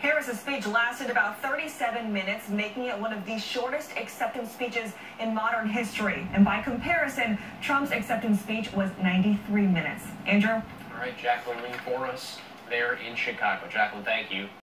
Harris's speech lasted about 37 minutes, making it one of the shortest acceptance speeches in modern history. And by comparison, Trump's acceptance speech was 93 minutes. Andrew? All right, Jaclyn Lee for us there in Chicago. Jaclyn, thank you.